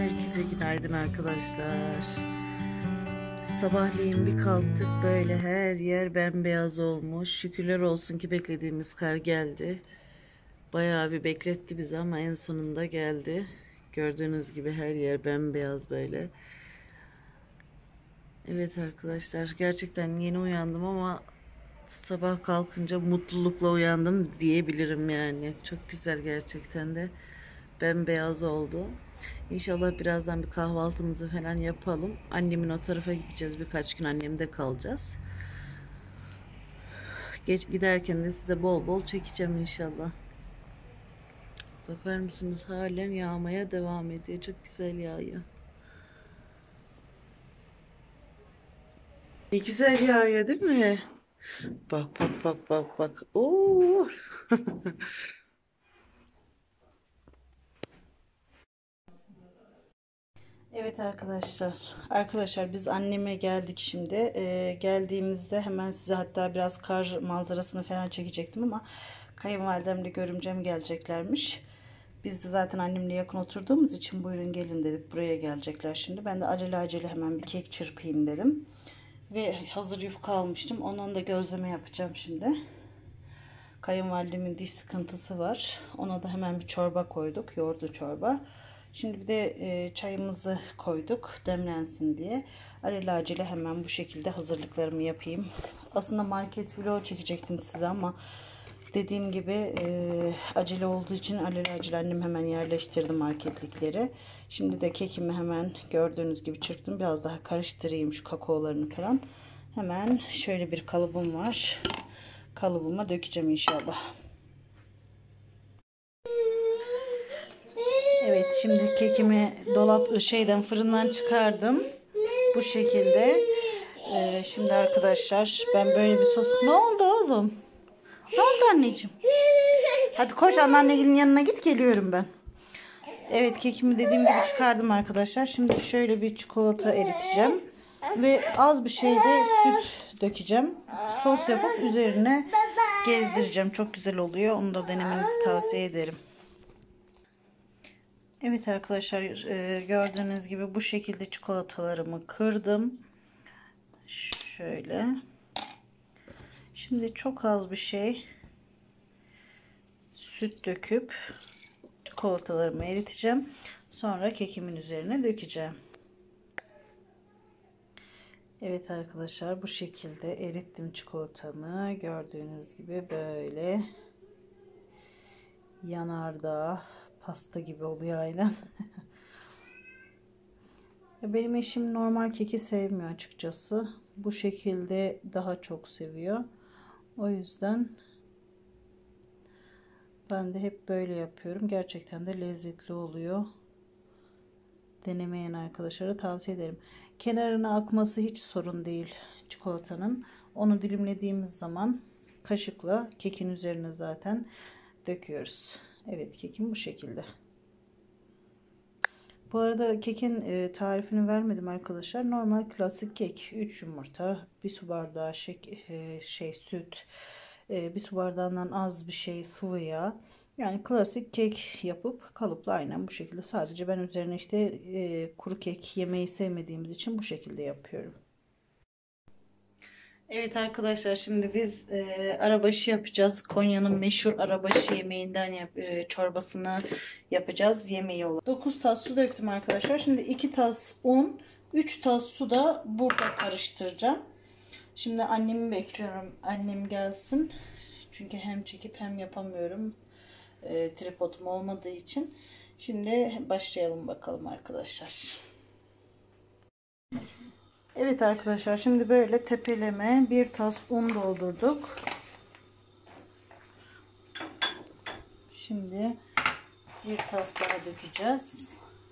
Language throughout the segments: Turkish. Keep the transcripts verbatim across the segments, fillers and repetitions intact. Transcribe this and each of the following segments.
Herkese günaydın arkadaşlar. Sabahleyin bir kalktık, böyle her yer bembeyaz olmuş. Şükürler olsun ki beklediğimiz kar geldi. Bayağı bir bekletti bizi ama en sonunda geldi. Gördüğünüz gibi her yer bembeyaz böyle. Evet arkadaşlar, gerçekten yeni uyandım ama sabah kalkınca mutlulukla uyandım diyebilirim yani. Çok güzel, gerçekten de bembeyaz oldu. İnşallah birazdan bir kahvaltımızı falan yapalım. Annemin o tarafa gideceğiz. Birkaç gün annemde kalacağız. Geç giderken de size bol bol çekeceğim inşallah. Bakar mısınız, halen yağmaya devam ediyor. Çok güzel yağıyor. Ne güzel yağıyor değil mi? Bak bak bak bak bak. Oo. Evet arkadaşlar. Arkadaşlar biz anneme geldik şimdi. Ee, geldiğimizde hemen size hatta biraz kar manzarasını falan çekecektim ama kayınvalidemle görümcem geleceklermiş. Biz de zaten annemle yakın oturduğumuz için buyurun gelin dedik. Buraya gelecekler şimdi. Ben de alelacele hemen bir kek çırpayım dedim. Ve hazır yufka almıştım. Ondan da gözleme yapacağım şimdi. Kayınvalidemin diş sıkıntısı var. Ona da hemen bir çorba koyduk. Yoğurtlu çorba. Şimdi bir de e, çayımızı koyduk demlensin diye. Alelacele hemen bu şekilde hazırlıklarımı yapayım. Aslında market vlog çekecektim size ama dediğim gibi e, acele olduğu için alelacele annem hemen yerleştirdi marketlikleri. Şimdi de kekimi hemen gördüğünüz gibi çırptım. Biraz daha karıştırayım şu kakaolarını falan. Hemen şöyle bir kalıbım var. Kalıbıma dökeceğim inşallah. Evet, şimdi kekimi dolap şeyden fırından çıkardım. Bu şekilde. Ee, şimdi arkadaşlar ben böyle bir sos... Ne oldu oğlum? Ne oldu anneciğim? Hadi koş anneannenin yanına git, geliyorum ben. Evet, kekimi dediğim gibi çıkardım arkadaşlar. Şimdi şöyle bir çikolata eriteceğim. Ve az bir şey de süt dökeceğim. Sos yapıp üzerine gezdireceğim. Çok güzel oluyor. Onu da denemenizi tavsiye ederim. Evet arkadaşlar, e, gördüğünüz gibi bu şekilde çikolatalarımı kırdım. Şöyle. Şimdi çok az bir şey süt döküp çikolatalarımı eriteceğim. Sonra kekimin üzerine dökeceğim. Evet arkadaşlar, bu şekilde erittim çikolatamı. Gördüğünüz gibi böyle yanardağ pasta gibi oluyor aynen. Benim eşim normal keki sevmiyor açıkçası. Bu şekilde daha çok seviyor. O yüzden ben de hep böyle yapıyorum. Gerçekten de lezzetli oluyor. Denemeyen arkadaşlara tavsiye ederim. Kenarına akması hiç sorun değil çikolatanın. Onu dilimlediğimiz zaman kaşıkla kekin üzerine zaten döküyoruz. Evet, kekim bu şekilde. Bu arada kekin e, tarifini vermedim arkadaşlar. Normal klasik kek. üç yumurta, bir su bardağı şek, e, şey süt, e, bir su bardağından az bir şey sıvı yağ. Yani klasik kek yapıp kalıpla aynen bu şekilde. Sadece ben üzerine işte e, kuru kek yemeyi sevmediğimiz için bu şekilde yapıyorum. Evet arkadaşlar, şimdi biz e, arabaşı yapacağız. Konya'nın meşhur arabaşı yemeğinden yap, e, çorbasını yapacağız. Yemeği olarak. dokuz tas su döktüm arkadaşlar. Şimdi iki tas un, üç tas su da burada karıştıracağım. Şimdi annemi bekliyorum. Annem gelsin. Çünkü hem çekip hem yapamıyorum. E, tripodum olmadığı için. Şimdi başlayalım bakalım arkadaşlar. Evet arkadaşlar, şimdi böyle tepeleme bir tas un doldurduk. Şimdi bir tas daha dökeceğiz.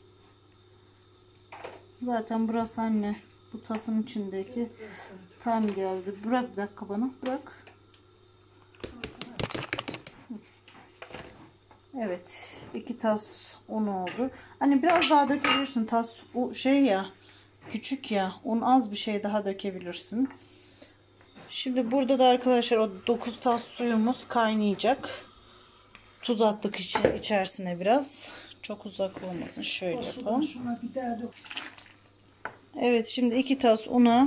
Zaten burası anne, bu tasın içindeki tam geldi. Bırak bir dakika, bana bırak. Evet, iki tas un oldu. Hani biraz daha dökebilirsin, tas o şey ya, küçük ya, un az bir şey daha dökebilirsin. Şimdi burada da arkadaşlar o dokuz tas suyumuz kaynayacak. Tuz attık içerisine biraz. Çok uzak olmasın. Şöyle O sudan yapalım. sonra bir daha dök. Evet, şimdi iki tas una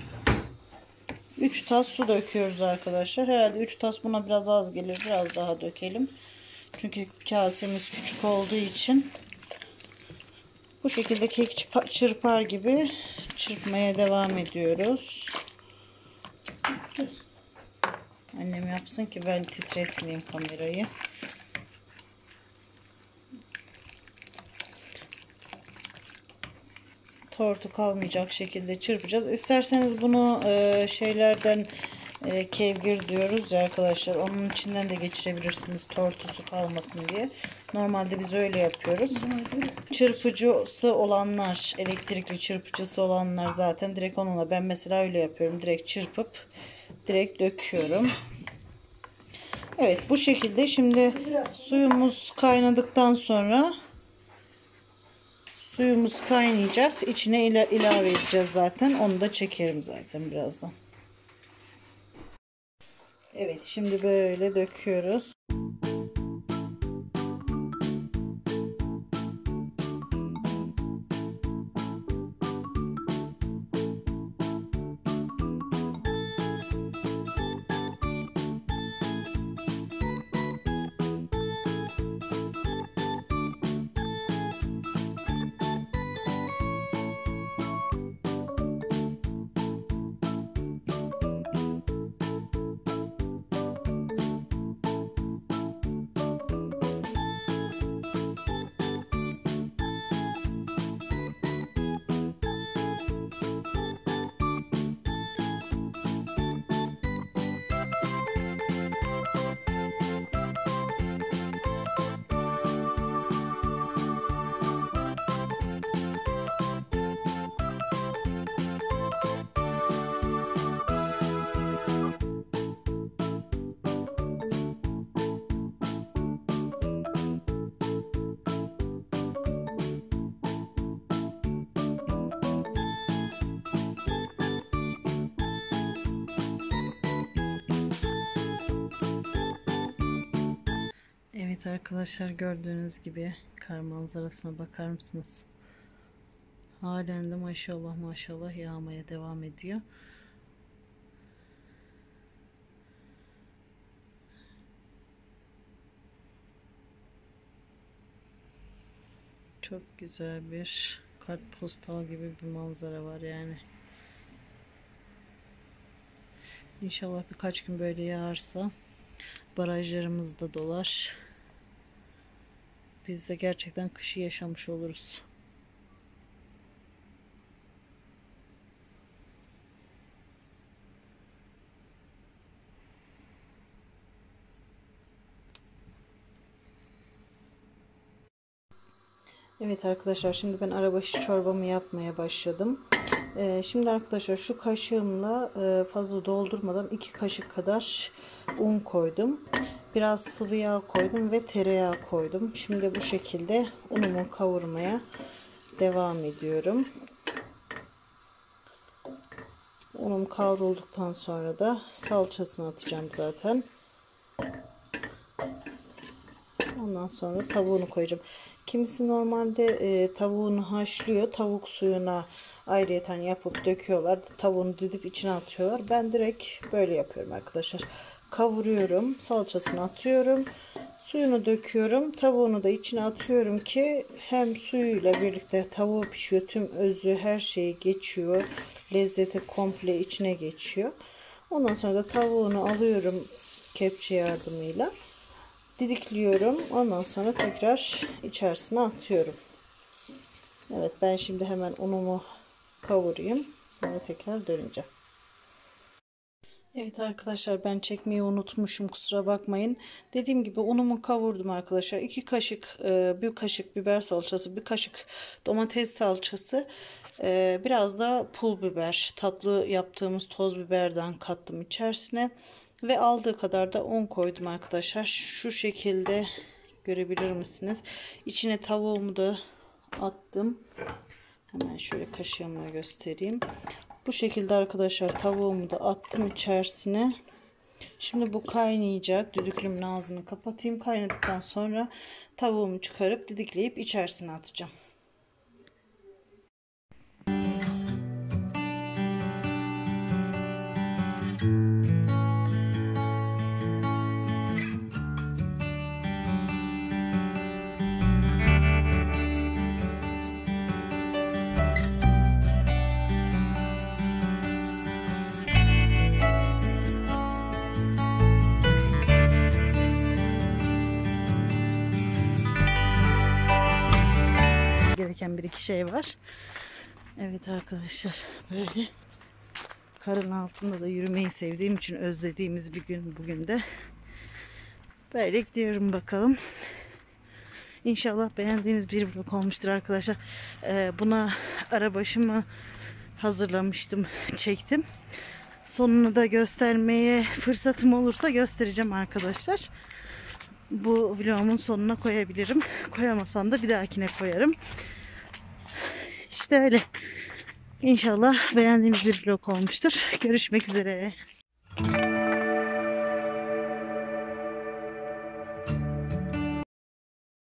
üç tas su döküyoruz arkadaşlar. Herhalde üç tas buna biraz az gelir. Biraz daha dökelim. Çünkü kasemiz küçük olduğu için bu şekilde kek çırpar gibi çırpmaya devam ediyoruz. Annem yapsın ki ben titretmeyeyim kamerayı. Tortu kalmayacak şekilde çırpacağız. İsterseniz bunu e, şeylerden e, kevgir diyoruz ya arkadaşlar. Onun içinden de geçirebilirsiniz tortusu kalmasın diye. Normalde biz öyle yapıyoruz. Çırpıcısı olanlar, elektrikli çırpıcısı olanlar zaten direkt onunla. Ben mesela öyle yapıyorum. Direkt çırpıp direkt döküyorum. Evet, bu şekilde şimdi suyumuz kaynadıktan sonra suyumuz kaynayacak. İçine ila ilave edeceğiz zaten. Onu da çekerim zaten birazdan. Evet, şimdi böyle döküyoruz. Evet arkadaşlar, gördüğünüz gibi kar manzarasına bakar mısınız? Halen de maşallah maşallah yağmaya devam ediyor. Çok güzel bir kartpostal gibi bir manzara var yani. İnşallah birkaç gün böyle yağarsa barajlarımız da dolar. Biz de gerçekten kışı yaşamış oluruz. Evet arkadaşlar, şimdi ben arabaşı çorbamı yapmaya başladım. Ee, şimdi arkadaşlar şu kaşığımla e, fazla doldurmadan iki kaşık kadar un koydum. Biraz sıvı yağ koydum ve tereyağı koydum. Şimdi bu şekilde unumu kavurmaya devam ediyorum. Unum kavrulduktan sonra da salçasını atacağım zaten. Ondan sonra tavuğunu koyacağım. Kimisi normalde e, tavuğunu haşlıyor. Tavuk suyuna ayrıyeten yapıp döküyorlar. Tavuğunu didip içine atıyorlar. Ben direkt böyle yapıyorum arkadaşlar. Kavuruyorum. Salçasını atıyorum. Suyunu döküyorum. Tavuğunu da içine atıyorum ki hem suyuyla birlikte tavuğu pişiyor. Tüm özü, her şeyi geçiyor. Lezzeti komple içine geçiyor. Ondan sonra da tavuğunu alıyorum kepçe yardımıyla. Didikliyorum. Ondan sonra tekrar içerisine atıyorum. Evet, ben şimdi hemen unumu kavurayım. Sonra tekrar döneceğim. Evet arkadaşlar, ben çekmeyi unutmuşum, kusura bakmayın. Dediğim gibi unumu kavurdum arkadaşlar. iki kaşık bir kaşık biber salçası, bir kaşık domates salçası, biraz da pul biber, tatlı yaptığımız toz biberden kattım içerisine. Ve aldığı kadar da un koydum arkadaşlar. Şu şekilde görebilir misiniz? İçine tavuğumu da attım. Hemen şöyle kaşığımla göstereyim. Bu şekilde arkadaşlar tavuğumu da attım içerisine. Şimdi bu kaynayacak. Düdüklümün ağzını kapatayım. Kaynadıktan sonra tavuğumu çıkarıp didikleyip içerisine atacağım. Gereken bir iki şey var. Evet arkadaşlar, böyle karın altında da yürümeyi sevdiğim için özlediğimiz bir gün bugün de. Böyle gidiyorum bakalım. İnşallah beğendiğiniz bir vlog olmuştur arkadaşlar. Ee, buna arabaşımı hazırlamıştım, çektim. Sonunu da göstermeye fırsatım olursa göstereceğim arkadaşlar. Bu vlogumun sonuna koyabilirim. Koyamasam da bir dahakine koyarım. İşte öyle. İnşallah beğendiğiniz bir vlog olmuştur. Görüşmek üzere.